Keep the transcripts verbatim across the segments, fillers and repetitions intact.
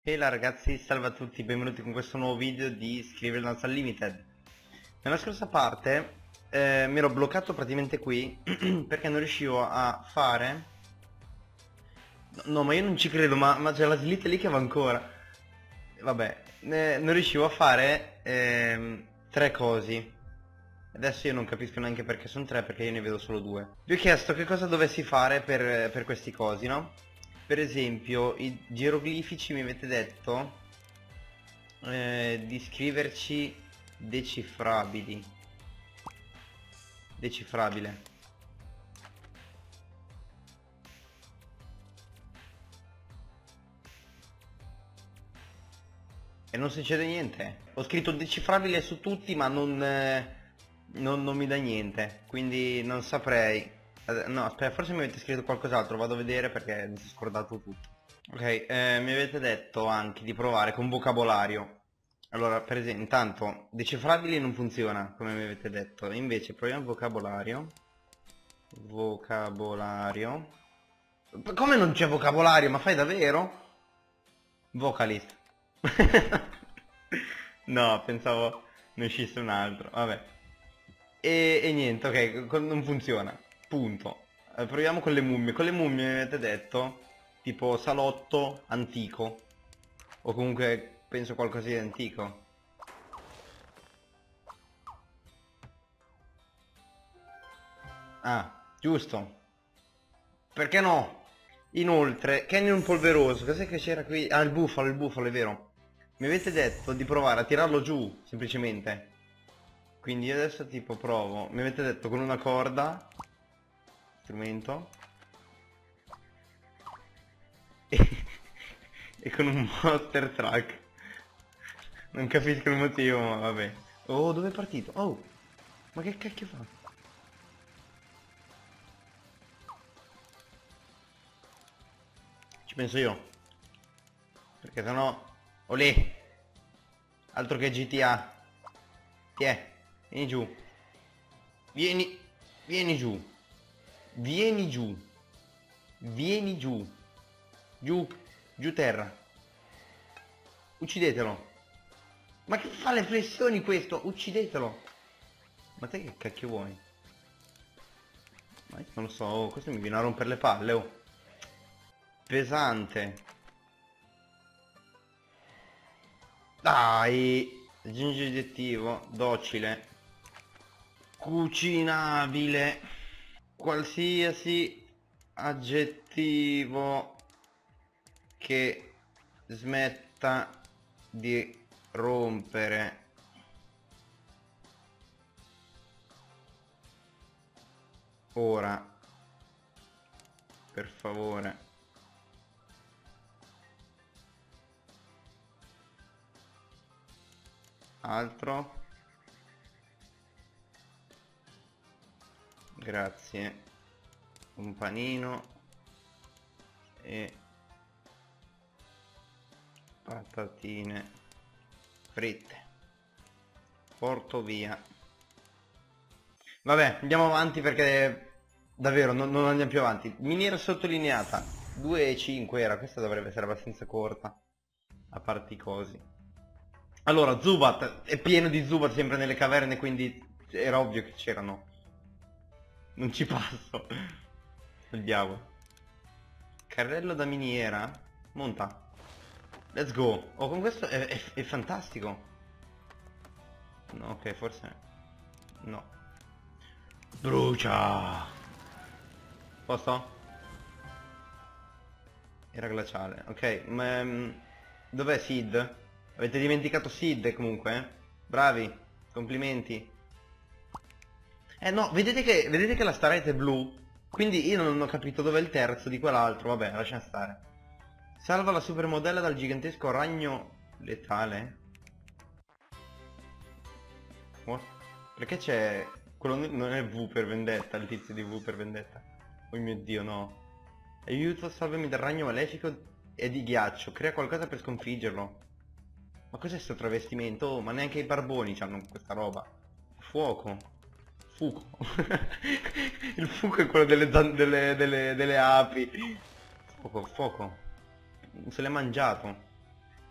E là ragazzi, salve a tutti, benvenuti con questo nuovo video di Scrivere Dance Unlimited. Nella scorsa parte eh, mi ero bloccato praticamente qui perché non riuscivo a fare... No, ma io non ci credo, ma, ma c'è la slitta lì che va ancora. Vabbè, eh, non riuscivo a fare ehm, tre cosi. Adesso io non capisco neanche perché sono tre, perché io ne vedo solo due. Vi ho chiesto che cosa dovessi fare per, per questi cosi, no? Per esempio, i geroglifici mi avete detto eh, di scriverci decifrabili. Decifrabile. E non succede niente. Ho scritto decifrabile su tutti, ma non, eh, non, non mi dà niente. Quindi non saprei. Eh, No, aspetta, forse mi avete scritto qualcos'altro, vado a vedere perché mi sono scordato tutto. Ok, eh, mi avete detto anche di provare con vocabolario. Allora, per esempio, intanto, decifrabili non funziona, come mi avete detto. Invece proviamo vocabolario. Vocabolario. Come non c'è vocabolario? Ma fai davvero? Vocalist. No, pensavo ne uscisse un altro. Vabbè. E, e niente, ok, con- non funziona. Punto. Eh, proviamo con le mummie. Con le mummie mi avete detto tipo salotto antico. O comunque penso qualcosa di antico. Ah, giusto. Perché no? Inoltre, canyon polveroso. Cos'è che c'era qui? Ah, il bufalo, il bufalo, è vero. Mi avete detto di provare a tirarlo giù, semplicemente. Quindi io adesso tipo provo. Mi avete detto con una corda. Strumento. E, e con un monster truck. Non capisco il motivo, ma vabbè. Oh, dove è partito? Oh, ma che cacchio fa? Ci penso io. Perché sennò... Olè! Altro che G T A. Tiè, vieni giù. Vieni, vieni giù. Vieni giù. Vieni giù. Giù, giù terra. Uccidetelo. Ma che fa le flessioni questo? Uccidetelo. Ma te che cacchio vuoi? Ma io non lo so, oh, questo mi viene a rompere le palle, oh. Pesante. Dai. Aggiungi aggettivo. Docile. Cucinabile. Qualsiasi aggettivo che smetta di rompere ora, per favore. Altro. Grazie. Un panino e patatine fritte. Porto via. Vabbè, andiamo avanti perché davvero non, non andiamo più avanti. Miniera sottolineata due e cinque era, questa dovrebbe essere abbastanza corta, a parte i cosi. Allora, Zubat, è pieno di Zubat sempre nelle caverne, quindi era ovvio che c'erano. Non ci passo. Il diavolo. Carrello da miniera. Monta. Let's go. Oh, con questo è, è- è fantastico. No, ok, forse... No. Brucia. Posto? Era glaciale. Ok, ma... mm, dov'è Sid? Avete dimenticato Sid comunque? Eh? Bravi. Complimenti. Eh no, vedete che, vedete che la starete è blu? Quindi io non ho capito dov'è il terzo di quell'altro. Vabbè, lascia stare. Salva la supermodella dal gigantesco ragno letale. What? Perché c'è... Quello n- non è V per vendetta, il tizio di V per vendetta. Oh mio dio, no. Aiuto, salvami dal ragno malefico e di ghiaccio. Crea qualcosa per sconfiggerlo. Ma cos'è sto travestimento? Oh, ma neanche i barboni hanno questa roba. Fuoco. Fuoco. Il fuoco è quello delle, zan- delle, delle, delle api. Fuoco, fuoco. Se l'è mangiato.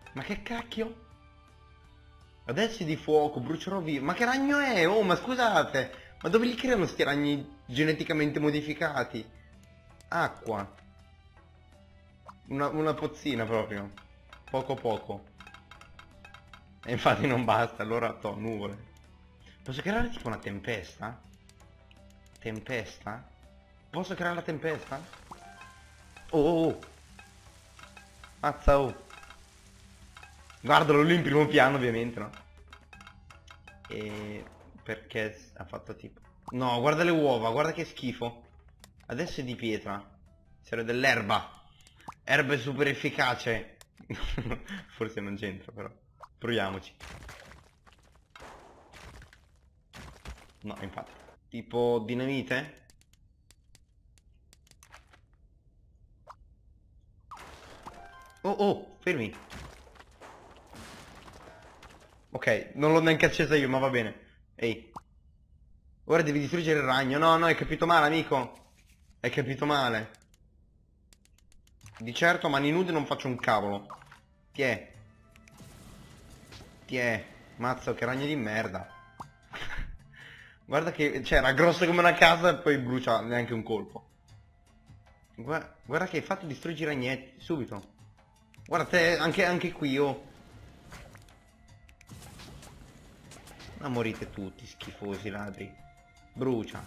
Ma che cacchio? Adesso è di fuoco, brucerò via. Ma che ragno è? Oh, ma scusate! Ma dove li creano sti ragni geneticamente modificati? Acqua. Una, una pozzina proprio. Poco poco. E infatti non basta, allora to, nuvole. Posso creare tipo una tempesta? Tempesta? Posso creare la tempesta? Oh, oh, oh. Mazza, oh. Guardalo lì in primo piano ovviamente, no? E... perché ha fatto tipo... No, guarda le uova, guarda che schifo. Adesso è di pietra. C'era dell'erba. Erba è super efficace. Forse non c'entra però. Proviamoci. No, infatti. Tipo dinamite? Oh, oh, fermi. Ok, non l'ho neanche accesa io, ma va bene. Ehi. Ora devi distruggere il ragno. No, no, hai capito male, amico. Hai capito male. Di certo a mani nude non faccio un cavolo. Tiè. Tiè. Mazzo, che ragno di merda. Guarda che... cioè, era grosso come una casa e poi brucia neanche un colpo. Guarda, guarda che hai fatto distruggi i ragnetti, subito. Guarda te, anche, anche qui, oh. Ma morite tutti, schifosi ladri. Brucia.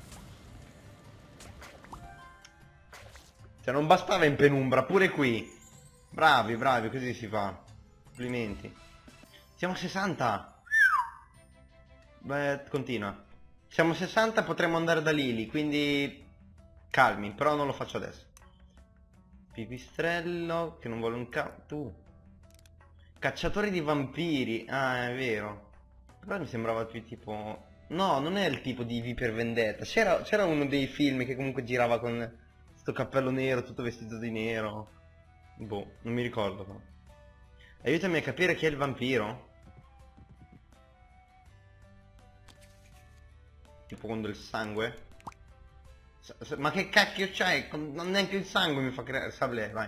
Cioè, non bastava in penombra, pure qui. Bravi, bravi, così si fa. Complimenti. Siamo a sessanta. Beh, continua. Siamo a sessanta, potremmo andare da Lily, quindi... calmi, però non lo faccio adesso. Pipistrello, che non vuole un ca... tu. Cacciatori di vampiri. Ah, è vero. Però mi sembrava più tipo... no, non è il tipo di V per Vendetta. C'era uno dei film che comunque girava con sto cappello nero, tutto vestito di nero. Boh, non mi ricordo però. Aiutami a capire chi è il vampiro. Tipo quando il sangue. Ma che cacchio c'hai? Non neanche il sangue mi fa creare. Sablé, vai.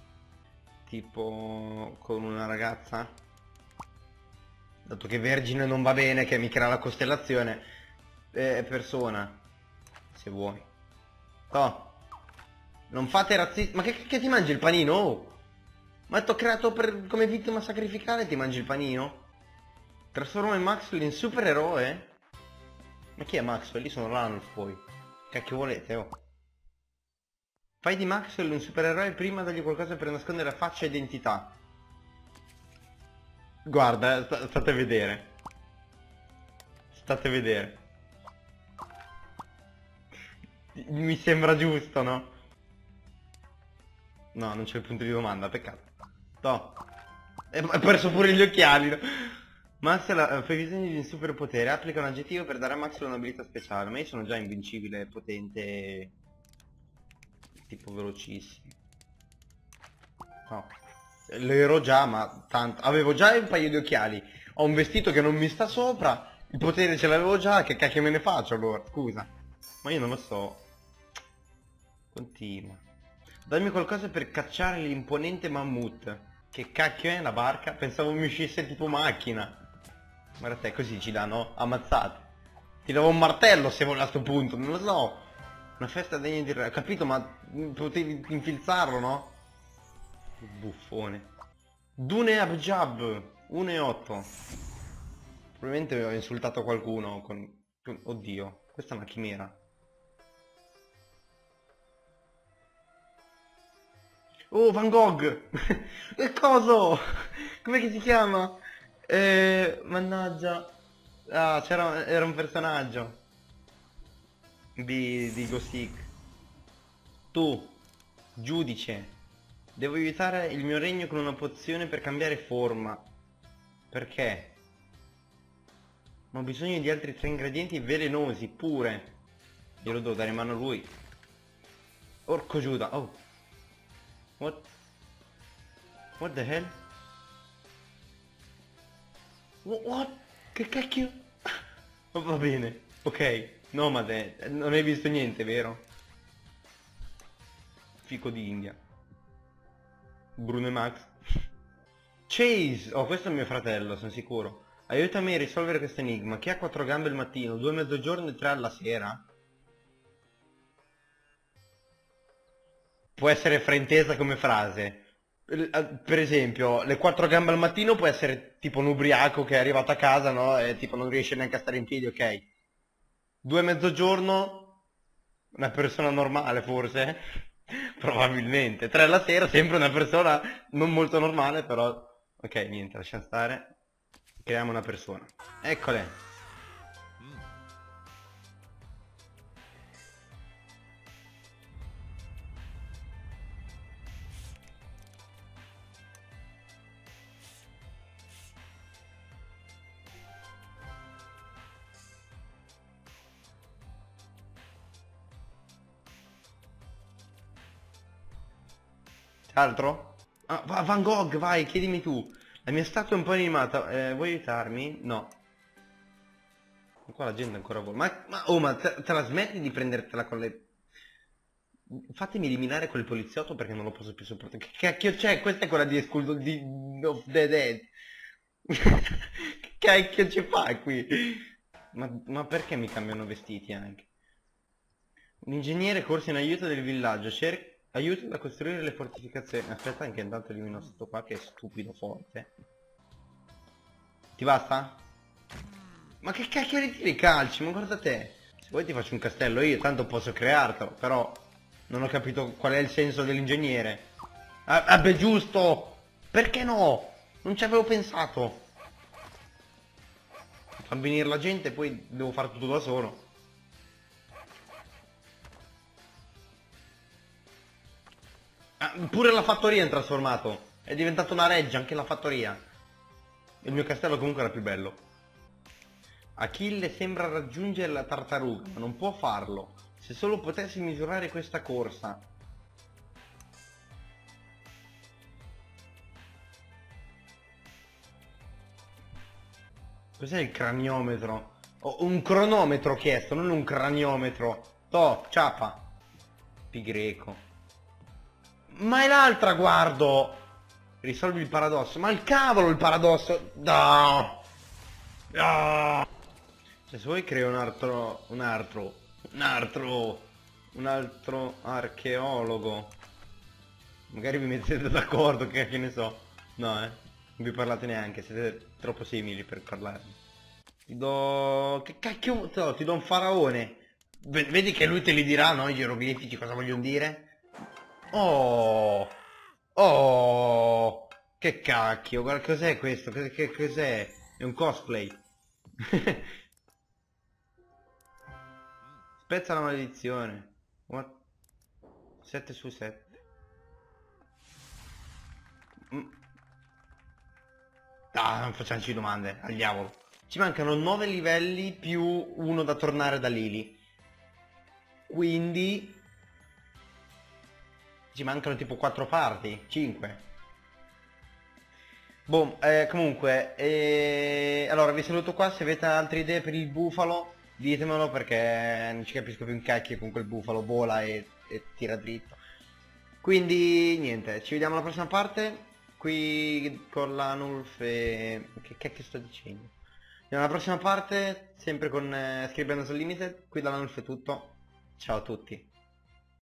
Tipo con una ragazza. Dato che Vergine non va bene, che mi crea la costellazione. Eh, persona. Se vuoi. Oh. Non fate razzisti. Ma che cacchio ti mangi il panino? Oh. Ma t'ho creato per... come vittima sacrificale e ti mangi il panino? Trasforma in Maxwell in supereroe? Ma chi è Maxwell? Lì sono Ranulf poi. Cacchio volete, oh. Fai di Maxwell un supereroe prima dagli qualcosa per nascondere la faccia e identità. Guarda, st state a vedere. State a vedere. Mi sembra giusto, no? No, non c'è il punto di domanda, peccato. No. E ho perso pure gli occhiali, no? Maxwell ha bisogno di un superpotere, applica un aggettivo per dare a Maxwell un'abilità speciale, ma io sono già invincibile, potente, tipo velocissimo. No, lo ero già, ma tanto, avevo già un paio di occhiali, ho un vestito che non mi sta sopra, il potere ce l'avevo già, che cacchio me ne faccio allora, scusa. Ma io non lo so. Continua. Dammi qualcosa per cacciare l'imponente mammut. Che cacchio è la barca? Pensavo mi uscisse tipo macchina. Guarda te, così ci danno ammazzate. Ti davo un martello se vuoi a sto punto, non lo so. Una festa degna di re. Capito, ma potevi infilzarlo, no? Buffone. Dune Abjab, uno e otto. Probabilmente avevo insultato qualcuno con... con... oddio, questa è una chimera. Oh, Van Gogh! Che coso? Com'è che si chiama? Eh, mannaggia. Ah, c'era era un personaggio di, di Ghost Seek. Tu, giudice, devo aiutare il mio regno con una pozione per cambiare forma. Perché? Ma ho bisogno di altri tre ingredienti velenosi, pure. Glielo devo dare in mano a lui. Orco Giuda, oh. What? What the hell? What? Che cacchio? Va bene, ok. Nomade, non hai visto niente, vero? Fico di India. Bruno e Max. Chase! Oh, questo è mio fratello, sono sicuro. Aiutami a risolvere questo enigma. Chi ha quattro gambe al mattino, due a mezzogiorno e tre alla sera? Può essere fraintesa come frase. Per per esempio, le quattro gambe al mattino può essere tipo un ubriaco che è arrivato a casa, no? E tipo non riesce neanche a stare in piedi, ok? Due a mezzogiorno, una persona normale forse? Probabilmente. Tre alla sera, sempre una persona non molto normale, però... Ok, niente, lasciamo stare. Creiamo una persona. Eccole. Altro? Ah, va- Van Gogh, vai, chiedimi tu. La mia statua è un po' animata. Eh, vuoi aiutarmi? No. Qua la gente ancora vuole. Ma, ma- oh, ma te, te la smetti di prendertela con le... Fatemi eliminare quel poliziotto perché non lo posso più sopportare. Che cacchio c'è? Questa è quella di Skull di of the Dead. Che cacchio ci fa qui? Ma, ma perché mi cambiano vestiti anche? Un ingegnere corse in aiuto del villaggio. Cerca aiuto da costruire le fortificazioni. Aspetta anche intanto elimino sto qua che è stupido forte. Ti basta? Ma che cacchio di tiri i calci? Ma guarda te. Se vuoi ti faccio un castello io, tanto posso creartelo, però non ho capito qual è il senso dell'ingegnere. Ah, ah, beh, giusto! Perché no? Non ci avevo pensato. Fa venire la gente e poi devo fare tutto da solo. Ah, pure la fattoria è trasformato. È diventata una reggia, anche la fattoria. Il mio castello comunque era più bello. Achille sembra raggiungere la tartaruga, ma non può farlo. Se solo potessi misurare questa corsa. Cos'è il craniometro? Ho un cronometro ho chiesto, non un craniometro. Toh, ciapa. Pi greco. Ma è l'altra, guardo! Risolvi il paradosso. Ma il cavolo il paradosso! No! No! Cioè, se vuoi creo un altro... Un altro... Un altro... Un altro archeologo. Magari vi mettete d'accordo, che, che ne so. No, eh. Non vi parlate neanche, siete troppo simili per parlarmi. Ti do... Che cacchio... no, ti do un faraone. V- vedi che lui te li dirà, no? Gli ieroglifici cosa vogliono dire? Oh! Oh! Che cacchio, guarda cos'è questo? Che, che cos'è? È un cosplay. Spezza la maledizione. What? sette su sette. Mm. Ah, non facciamoci domande, al diavolo. Ci mancano nove livelli più uno da tornare da Lily. Quindi... ci mancano tipo quattro parti, cinque. Boh, eh, comunque, eh, allora vi saluto qua, se avete altre idee per il bufalo, ditemelo perché non ci capisco più un cacchio con quel bufalo, vola e, e tira dritto. Quindi, niente, ci vediamo alla prossima parte, qui con la Nulf e... che cacchio sto dicendo? Nella prossima parte, sempre con eh, Scribblers Unlimited, qui dalla Nulf è tutto, ciao a tutti.